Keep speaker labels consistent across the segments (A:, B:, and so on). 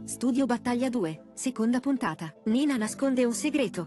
A: Studio Battaglia 2, seconda puntata. Nina nasconde un segreto.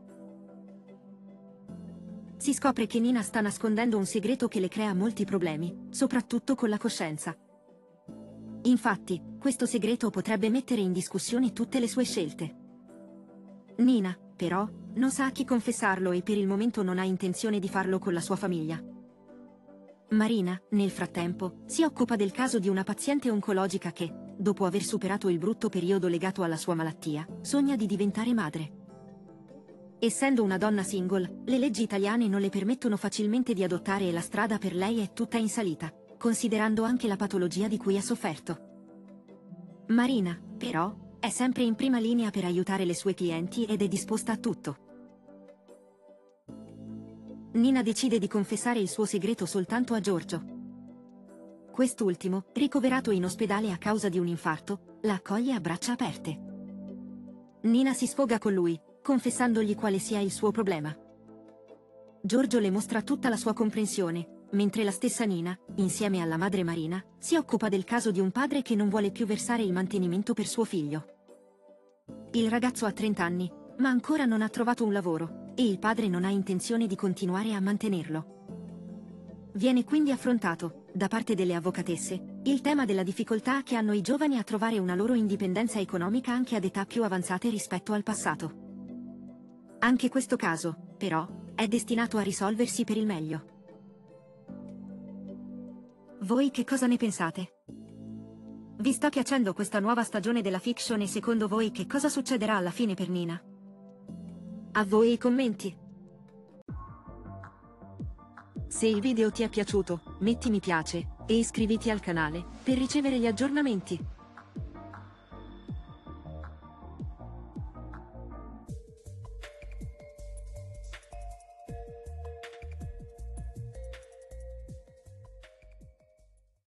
A: Si scopre che Nina sta nascondendo un segreto che le crea molti problemi, soprattutto con la coscienza. Infatti, questo segreto potrebbe mettere in discussione tutte le sue scelte. Nina, però, non sa a chi confessarlo e per il momento non ha intenzione di farlo con la sua famiglia. Marina, nel frattempo, si occupa del caso di una paziente oncologica che, dopo aver superato il brutto periodo legato alla sua malattia, sogna di diventare madre. Essendo una donna single, le leggi italiane non le permettono facilmente di adottare e la strada per lei è tutta in salita, considerando anche la patologia di cui ha sofferto. Marina, però, è sempre in prima linea per aiutare le sue clienti ed è disposta a tutto. Nina decide di confessare il suo segreto soltanto a Giorgio. Quest'ultimo, ricoverato in ospedale a causa di un infarto, la accoglie a braccia aperte. Nina si sfoga con lui, confessandogli quale sia il suo problema. Giorgio le mostra tutta la sua comprensione, mentre la stessa Nina, insieme alla madre Marina, si occupa del caso di un padre che non vuole più versare il mantenimento per suo figlio. Il ragazzo ha 30 anni, ma ancora non ha trovato un lavoro, e il padre non ha intenzione di continuare a mantenerlo. Viene quindi affrontato, da parte delle avvocatesse, il tema della difficoltà che hanno i giovani a trovare una loro indipendenza economica anche ad età più avanzate rispetto al passato. Anche questo caso, però, è destinato a risolversi per il meglio. Voi che cosa ne pensate? Vi sta piacendo questa nuova stagione della fiction e secondo voi che cosa succederà alla fine per Nina? A voi i commenti! Se il video ti è piaciuto, metti mi piace, e iscriviti al canale, per ricevere gli aggiornamenti.